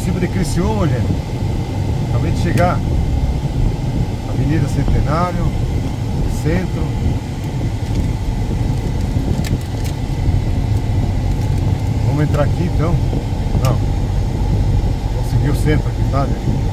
cima de Criciúma, gente. Acabei de chegar. Avenida Centenário, centro. Vamos entrar aqui então. Não. Vamos seguir o centro aqui, tá, gente?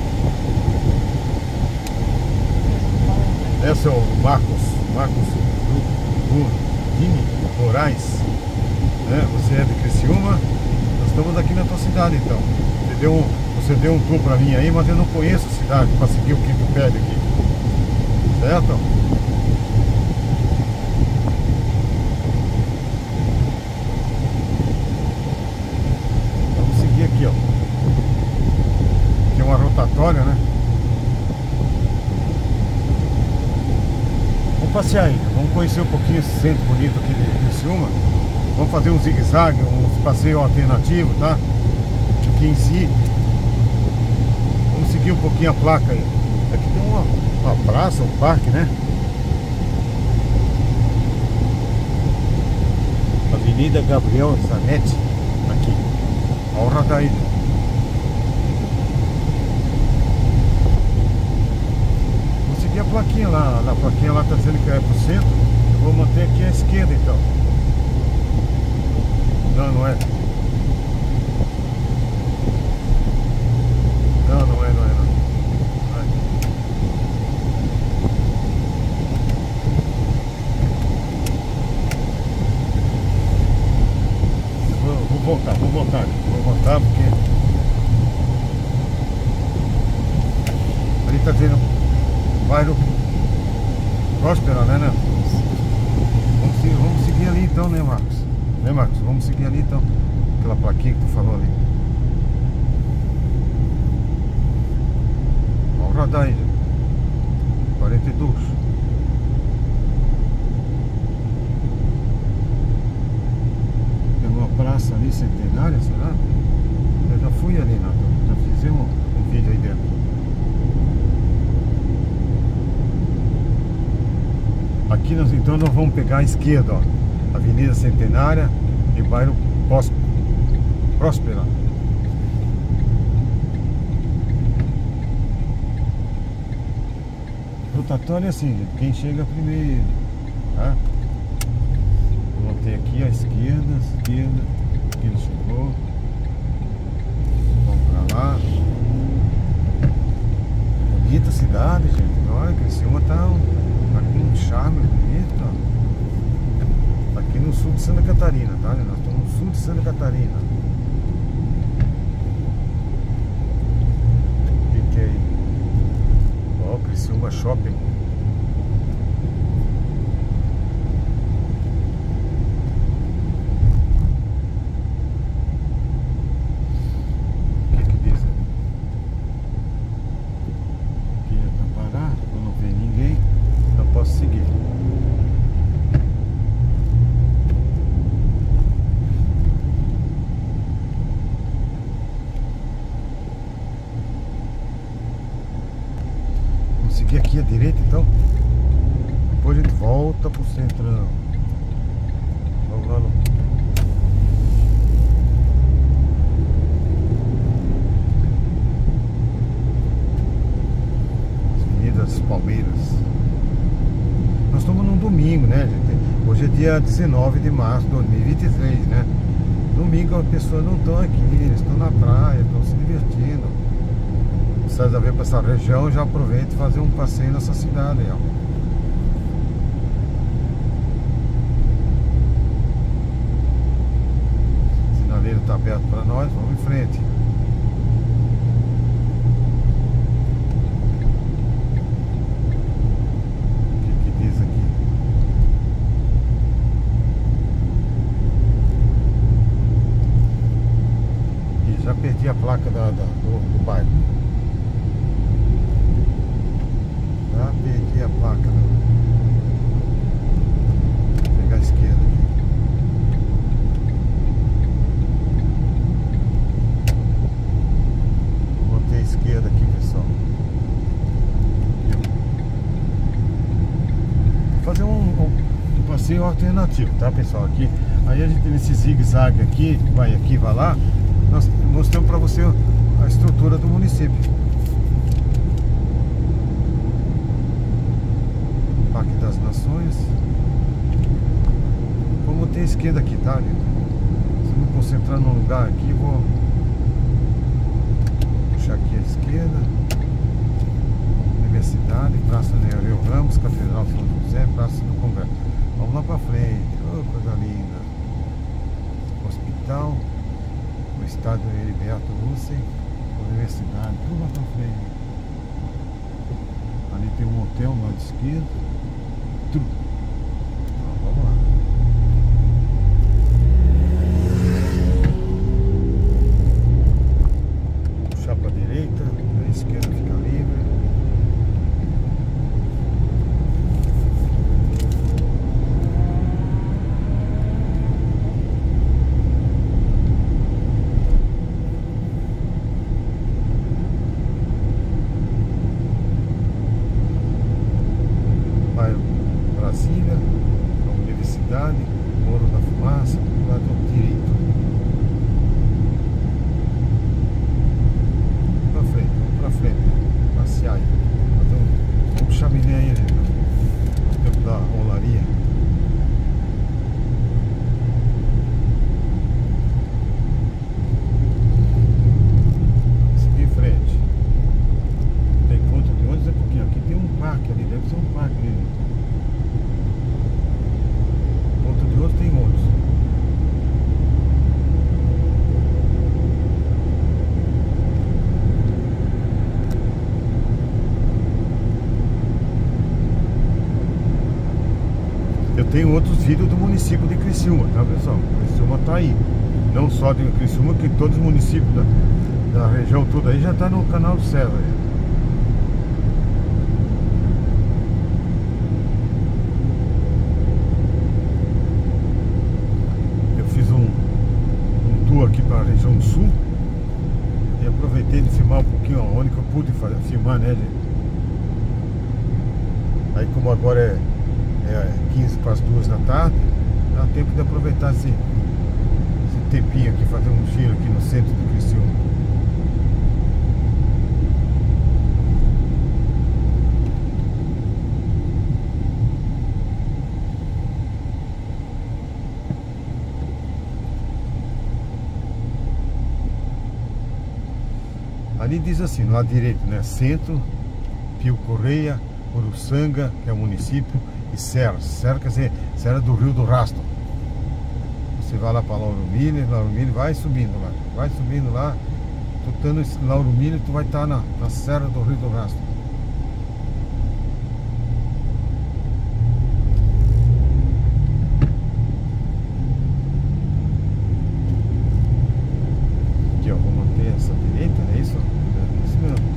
Esse é o Marcos Dini Moraes, né? Você é de Criciúma. Nós estamos aqui na tua cidade então. Você deu um tour pra mim aí, mas eu não conheço a cidade para seguir o quinto pé aqui. Certo? Vamos seguir aqui, ó. Aqui é uma rotatória, né? Vamos passear aí, vamos conhecer um pouquinho esse centro bonito aqui de Criciúma. Vamos fazer um zigue-zague, um passeio alternativo, tá? Aqui em si. Vamos seguir um pouquinho a placa aí. Aqui tem uma praça, um parque, né? Avenida Gabriel Zanetti. Aqui. Olha o radar aí. Vou seguir a plaquinha lá. A plaquinha lá tá dizendo que é pro centro. Eu vou manter aqui à esquerda então. Não, não é. Não, não é. Vou voltar porque ali tá dizendo bairro Próspera, né? Vamos seguir ali então, né, Marcos? Né, Marcos? Vamos seguir ali então. Aquela plaquinha que tu falou ali. Olha o radar aí, 42. Tem uma praça ali centenária, será? Eu já fui ali, né? Já fizemos um vídeo aí dentro. Aqui nós então nós vamos pegar a esquerda, ó. Avenida Centenária e bairro Próspera. Rotatório é assim, gente. Quem chega primeiro, tá? Vou ter aqui a esquerda. Aqui ele chegou. Vamos pra lá. Bonita cidade, gente. Olha, Criciúma tá com um charme bonito, ó. Aqui no sul de Santa Catarina, tá? Nós estamos no sul de Santa Catarina. O que é aí? Ó, Criciúma Shopping. O que diz aí? Aqui é pra parar, eu não vejo ninguém, então posso seguir. Seguir aqui à direita então. Depois a gente volta pro centrão. Vamos lá no... Avenidas Palmeiras. Nós estamos num domingo, né, gente? Hoje é dia 19 de março de 2023, né? Domingo as pessoas não estão aqui, eles estão na praia, estão se divertindo. Vocês a ver para essa região, já aproveita e fazer um passeio nessa cidade aí, ó. O sinaleiro está aberto para nós, vamos em frente. O que diz aqui? E já perdi a placa do bairro. Já perdi a placa, né? Vou pegar a esquerda aqui. Vou botar a esquerda aqui, pessoal. Vou fazer um passeio alternativo, tá, pessoal? Aqui, aí a gente tem esse zigue-zague aqui, vai lá. Nós mostramos para você a estrutura município. Parque das Nações. Vou ter esquerda aqui, tá, Lito? Se eu me concentrar num lugar aqui, vou puxar aqui à esquerda. Universidade, Praça Nereu Ramos, Catedral São José, Praça do Congresso. Vamos lá pra frente. Oh, coisa linda. Hospital, o estádio Heriberto Russen, Universidade, tudo lá pra frente. Ali tem um hotel no lado esquerdo. Tudo. Então, vamos lá. Puxar pra direita, a esquerda fica livre. Brasília, a Universidade, Morro da Fumaça, do lado direito. Pra frente, passear aí. Então, vamos chaminé aí, né? O tempo da olaria. Seguir em frente. Tem ponto de ônibus, é pouquinho. Aqui tem um parque ali, deve ser um parque ali, né? De outro tem ônibus. Eu tenho outros vídeos do município de Criciúma, tá, pessoal? Criciúma tá aí. Não só de Criciúma, que todos os municípios da região toda aí já tá no canal do César. Aqui para a região do sul e aproveitei de filmar um pouquinho onde que eu pude filmar, né, gente? Aí como agora é 15 para as 2 da tarde, dá tempo de aproveitar esse tempinho aqui, fazer um giro aqui no centro do Criciúma. Ali diz assim, no lado direito, né? Centro, Pio Correia, Uruçanga, que é o município, e Serra. Serra quer dizer Serra do Rio do Rastro. Você vai lá para Lauro Miller, vai subindo lá. Tu estando em Lauro Miller, tu vai estar na Serra do Rio do Rastro. Aqui, ó, vou manter essa direita, é isso? É isso mesmo.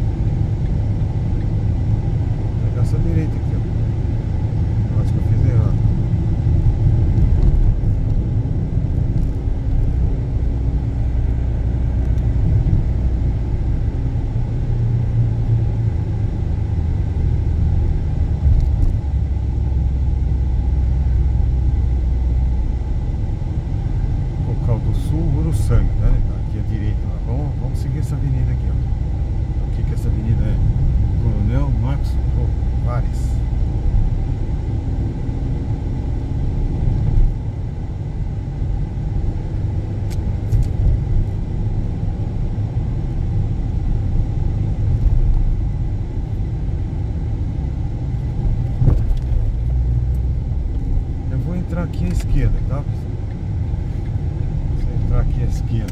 Vou pegar essa direita aqui, ó. Eu acho que eu fiz errado. Uruçanga, tá? Aqui à direita, vamos seguir essa avenida aqui, ó. Aqui que essa avenida é Coronel Max Vares. Eu vou entrar aqui à esquerda, tá? Aqui à esquerda.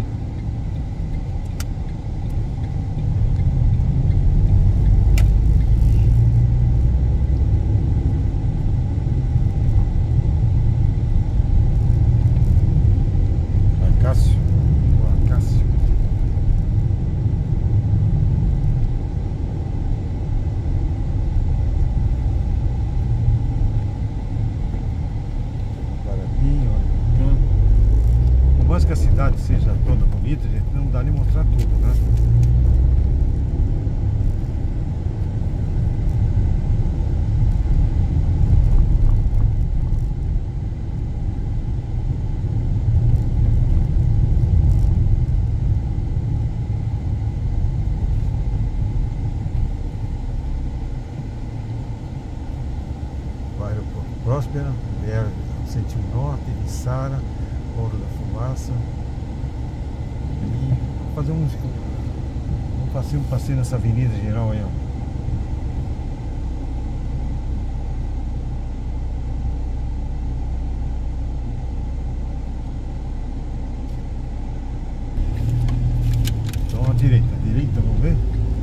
Acácio. Acácio. Guarapinho, olha. Por mais que a cidade seja toda bonita, gente, não dá nem mostrar tudo, né? Próspera, BR 101 Norte, Içara, Ouro da Fumaça. E vou fazer um passeio nessa avenida geral aí, ó. Então a direita, vamos ver.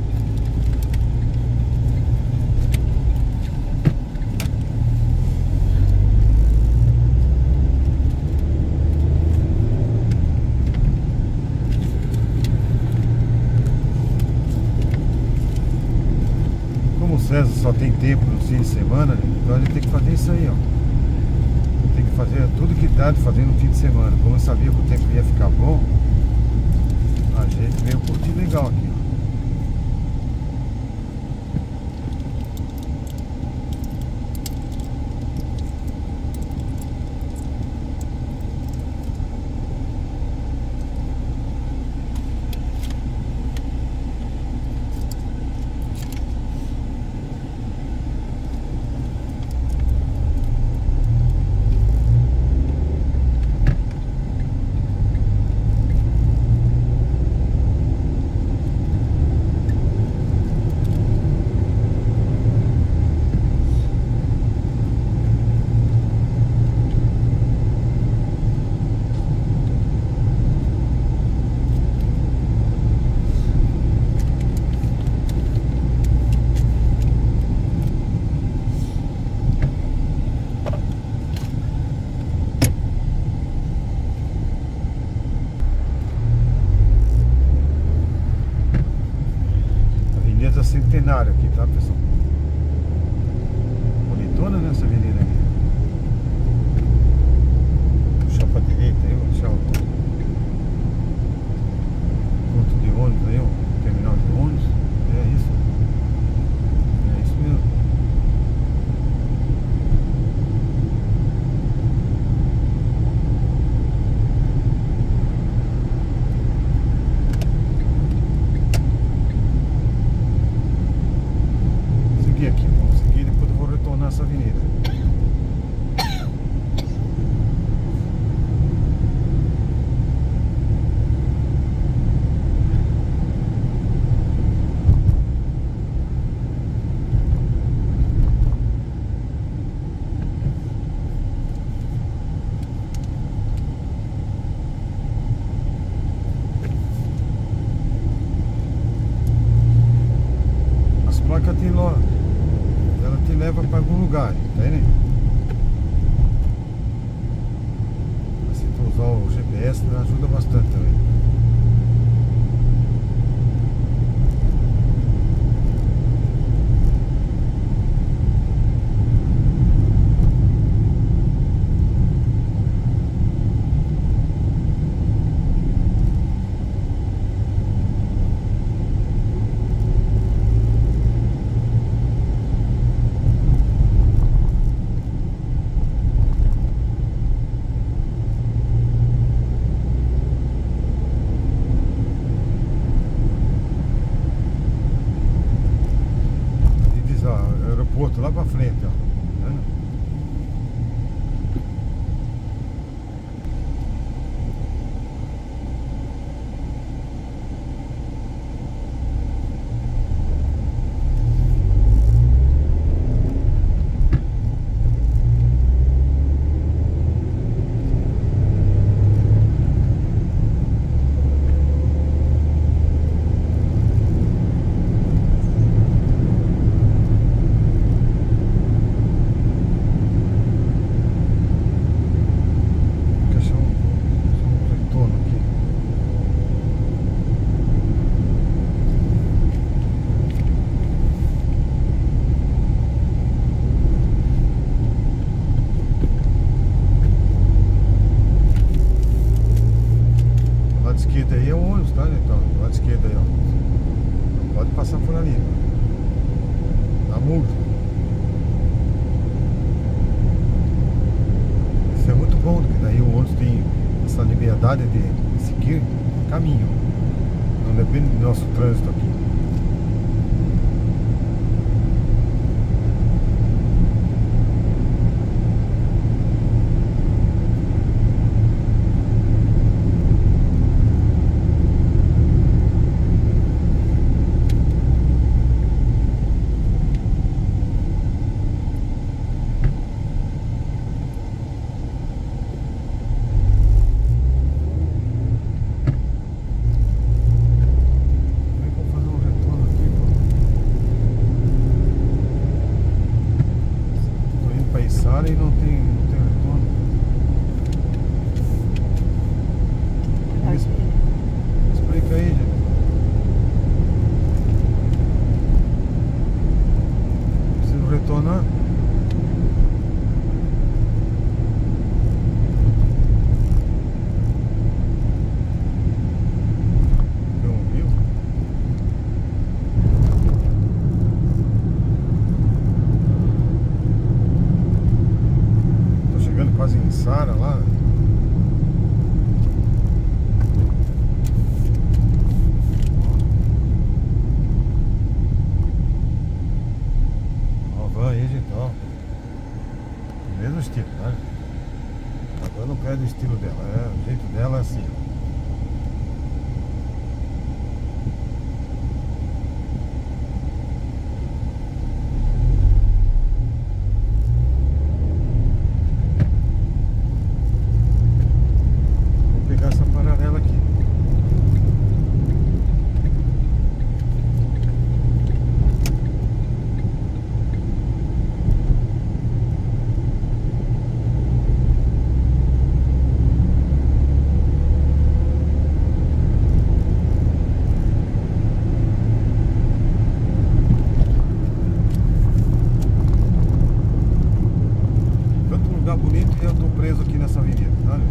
Como o César só tem tempo no fim de semana, então a gente tem que fazer isso aí, ó. Tem que fazer tudo que dá de fazer no fim de semana. Como eu sabia que o tempo ia ficar bom, a gente veio curtir legal aqui, ó. Centenário aqui, tá, pessoal? Bonitona nessa avenida aqui. Puxar pra direita aí, vou deixar o ponto de ônibus aí, o terminal de ônibus. É isso. É isso mesmo. Aqui, vamos seguir, depois eu vou retornar essa avenida. As placas tem lá, ela te leva para algum lugar, tá vendo? Se tu usar o GPS, ajuda bastante também. Aeroporto lá pra frente, ó. Tá vendo? esquerda aí é o ônibus, tá, então? Do lado esquerdo aí, ó. Não pode passar por ali. Dá multa. Isso é muito bom, porque daí o ônibus tem essa liberdade de seguir caminho. Não depende do nosso trânsito aqui. para e não tem retorno. Explica aí, gente. Preciso retornar. Quase em Sara lá. Ó, van aí, gente, ó. Mesmo estilo, né? Agora não perde o estilo dela, o jeito dela é assim. Essa paralela aqui. Tanto lugar bonito e eu tô preso aqui nessa avenida, olha.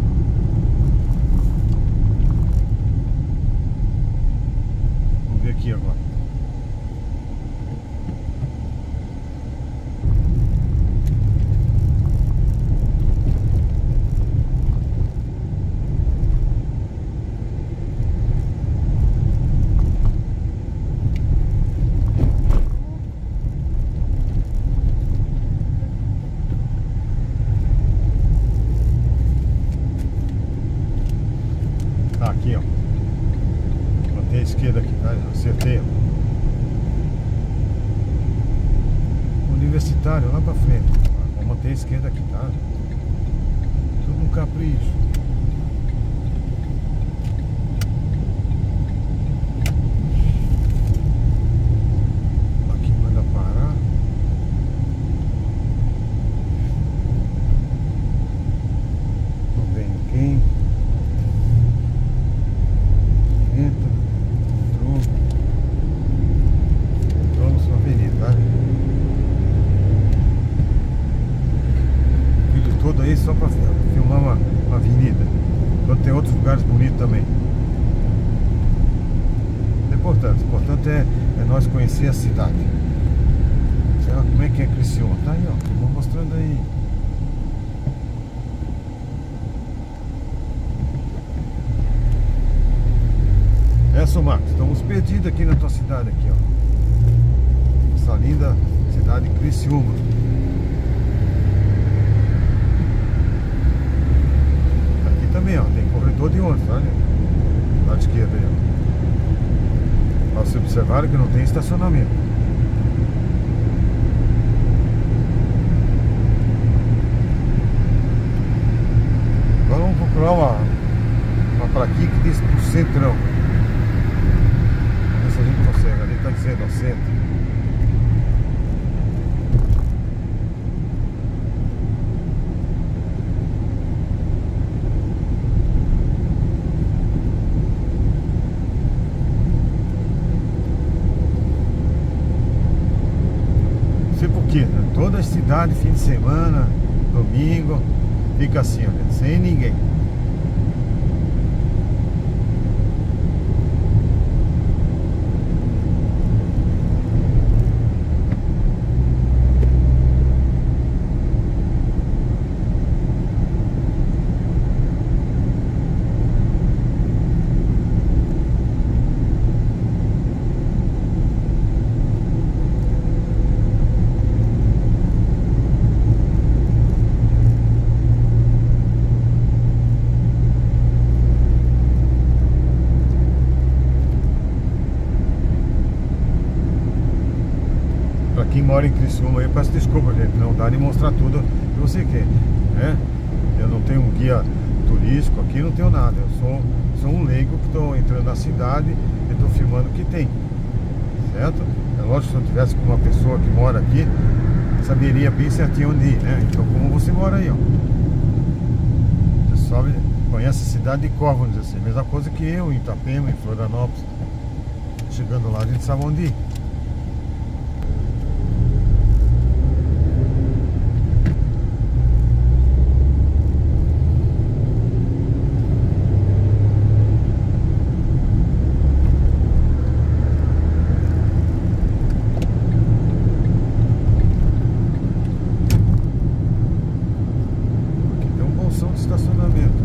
Aqui agora. Tá aqui, ó. Tem a esquerda aqui, tá? Acertei. Universitário lá pra frente. Vou manter a esquerda aqui, tá? Tudo um capricho. Aqui manda parar. Não vem ninguém. Entra. Entramos na avenida, tá? Vídeo todo aí só pra filmar uma avenida. Então tem outros lugares bonitos também. É importante. O importante é nós conhecer a cidade. Sei lá como é que é Criciúma. Tá aí, ó. Vou mostrando aí. Marcos, estamos perdidos aqui na tua cidade aqui, ó. Essa linda cidade de Criciúma. Aqui também, ó, tem corredor de ônibus, olha. Lado esquerdo aí, ó. Pra vocês observarem que não tem estacionamento. Agora vamos procurar uma plaquinha que diz pro Centrão. Se a gente consegue, ali está dizendo, ó, centro. Não sei porquê, né? Toda a cidade, fim de semana, domingo, fica assim, ó, sem ninguém. Quem mora em Criciúma aí, peço desculpa, gente, não dá de mostrar tudo que você quer, né? Eu não tenho um guia turístico aqui, não tenho nada. Eu sou um leigo que estou entrando na cidade e estou filmando o que tem, certo? É lógico que se eu tivesse com uma pessoa que mora aqui, saberia bem certinho onde ir, né? Então, como você mora aí, ó, você sobe, conhece a cidade de Cor, vamos dizer assim, mesma coisa que eu em Itapema, em Florianópolis. Chegando lá a gente sabe onde ir. De estacionamento.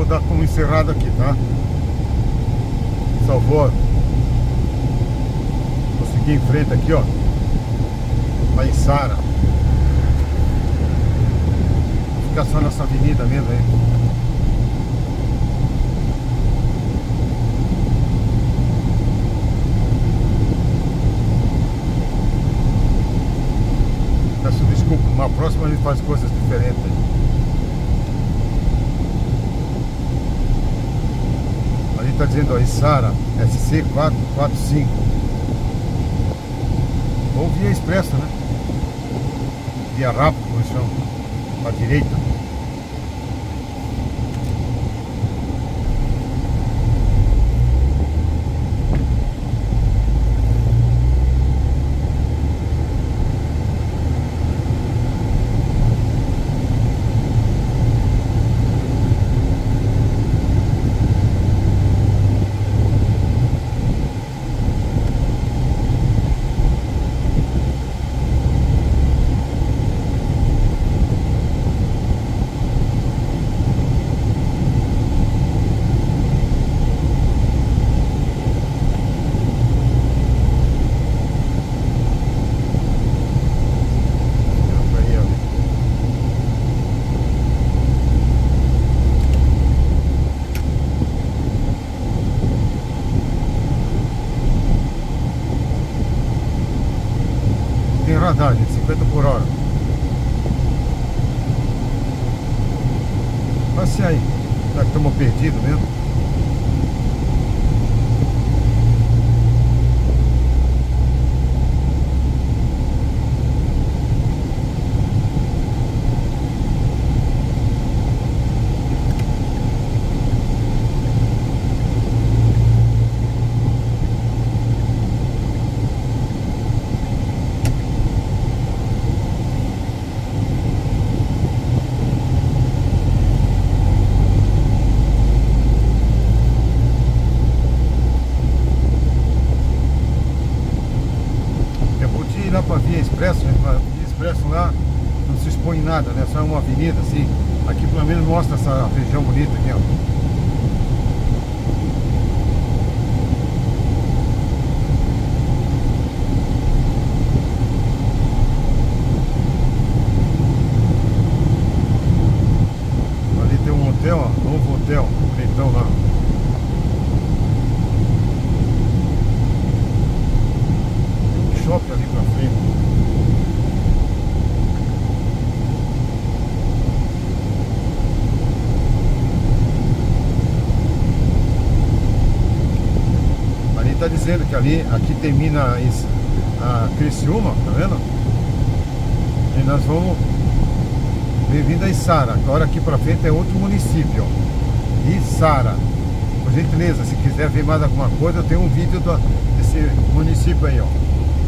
dar como encerrado aqui, tá? Só vou seguir em frente aqui, ó, pra Içara. Vou ficar só nessa avenida mesmo aí. Peço desculpa, na próxima a gente faz coisas diferentes aí. Ali tá dizendo, ó, Içara SC445. Ou via expressa, né? Via rápido, como eles chamam. Pra direita. Tem radar de 50 por hora. Passe aí. Será que estamos perdidos mesmo? Lá para Via Expresso, né? Pra Via Expresso lá não se expõe nada, né? Só é uma avenida assim. Aqui pelo menos mostra essa região bonita aqui, ó. Ali tem um hotel, ó, novo hotel, bonitão lá. Shopping ali pra frente. Ali tá dizendo que ali, aqui termina a Criciúma, tá vendo? E nós vamos bem-vindo a Içara. Agora aqui pra frente é outro município, ó. Içara. Por gentileza, se quiser ver mais alguma coisa, eu tenho um vídeo desse município aí, ó.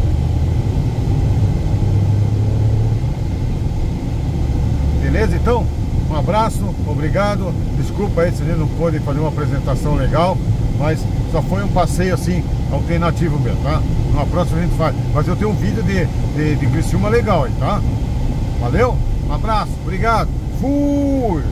Beleza, então? Um abraço, obrigado. Desculpa aí se a gente não pôde fazer uma apresentação legal, mas só foi um passeio assim, alternativo mesmo, tá? Numa próxima a gente faz. Mas eu tenho um vídeo de Criciúma legal aí, tá? Valeu? Um abraço, obrigado. Fui!